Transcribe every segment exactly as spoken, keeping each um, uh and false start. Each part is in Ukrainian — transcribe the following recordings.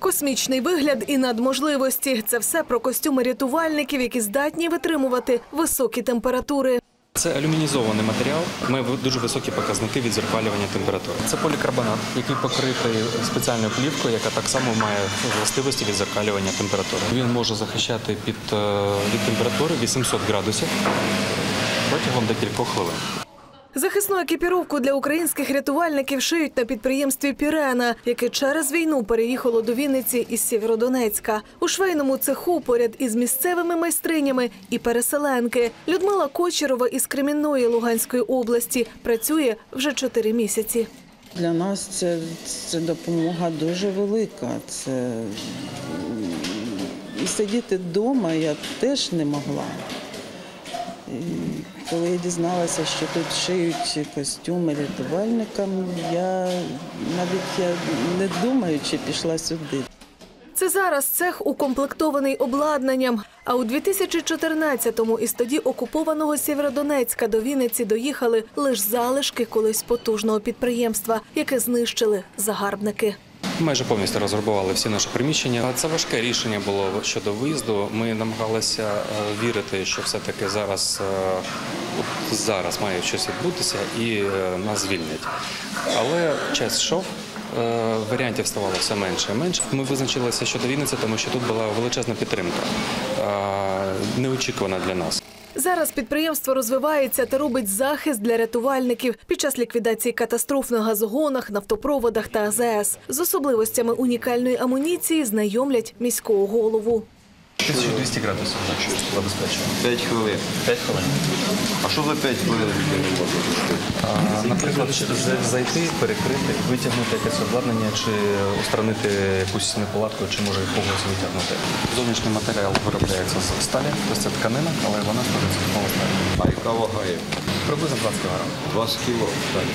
Космічний вигляд і надможливості – це все про костюми рятувальників, які здатні витримувати високі температури. Це алюмінізований матеріал, має дуже високі показники відзеркалювання температури. Це полікарбонат, який покритий спеціальною плівкою, яка так само має властивості відзеркалювання температури. Він може захищати під, від температури вісімсот градусів протягом декількох хвилин. Захисну екіпіровку для українських рятувальників шиють на підприємстві «Пірена», яке через війну переїхало до Вінниці із Сєвєродонецька. У швейному цеху поряд із місцевими майстринями і переселенки. Людмила Кочерова із Кремінної Луганської області працює вже чотири місяці. Для нас це, це допомога дуже велика. Це... І сидіти вдома я теж не могла. І коли я дізналася, що тут шиють костюми рятувальникам, я навіть я не думаючи пішла сюди. Це зараз цех укомплектований обладнанням. А у дві тисячі чотирнадцятому із тоді окупованого Сєвєродонецька до Вінниці доїхали лише залишки колись потужного підприємства, яке знищили загарбники. Майже повністю розграбували всі наші приміщення. Це важке рішення було щодо виїзду. Ми намагалися вірити, що все-таки зараз, зараз має щось відбутися і нас звільнять. Але час йшов, варіантів ставало все менше і менше. Ми визначилися щодо Вінниці, тому що тут була величезна підтримка, неочікувана для нас. Зараз підприємство розвивається та робить захист для рятувальників під час ліквідації катастроф на газогонах, нафтопроводах та А З С. З особливостями унікальної амуніції знайомлять міського голову. тисяча двісті градусів забезпечуємо. п'ять хвилин. п'ять хвилин. А що за п'ять хвилин людина може зробити? Наприклад, зайти, перекрити, витягнути якесь обладнання, чи устранити якусь неполадку, чи може когось витягнути. Зовнішній матеріал виробляється з сталі, тобто це тканина, але вона створюється з сталі. А яка вага є? Приблизно двадцять кілограм. двадцять кіло.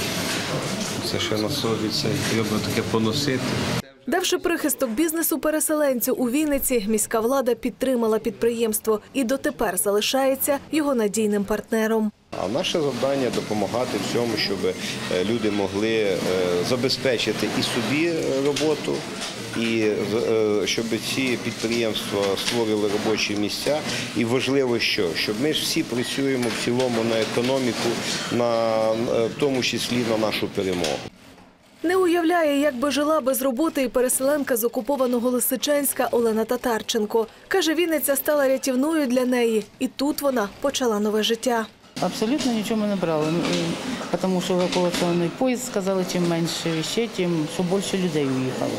Це ще на собі, це треба таке поносити. Давши прихисток бізнесу-переселенцю у Вінниці, міська влада підтримала підприємство і дотепер залишається його надійним партнером. А наше завдання – допомагати в цьому, щоб люди могли забезпечити і собі роботу, і щоб ці підприємства створили робочі місця. І важливо що? Щоб ми ж всі працюємо в цілому на економіку, на, в тому числі на нашу перемогу. Не уявляє, як би жила без роботи і переселенка з окупованого Лисичанська Олена Татарченко. Каже, Вінниця стала рятівною для неї. І тут вона почала нове життя. Абсолютно нічого ми не брали, тому що евакуаційний поїзд сказали, чим менше речей, тим що більше людей уїхало.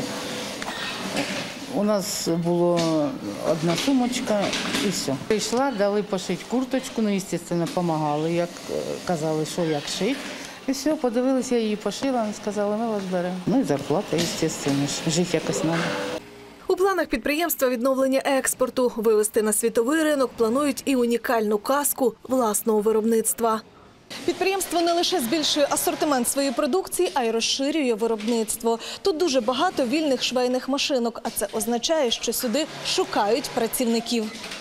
У нас була одна сумочка і все. Прийшла, дали пошити курточку, ну, звісно, допомагали, як казали, що як шити. І все, подивилися, я її пошила, сказали, ми вас беремо. Ну і зарплата, звісно, жити якось треба. У планах підприємства відновлення експорту. Вивести на світовий ринок планують і унікальну каску власного виробництва. Підприємство не лише збільшує асортимент своєї продукції, а й розширює виробництво. Тут дуже багато вільних швейних машинок, а це означає, що сюди шукають працівників.